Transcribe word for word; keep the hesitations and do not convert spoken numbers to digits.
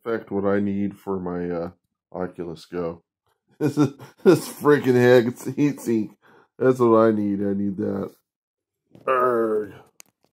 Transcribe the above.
fact, what I need for my uh, Oculus Go. This is this freaking head heat sink. That's what I need. I need that. Urgh.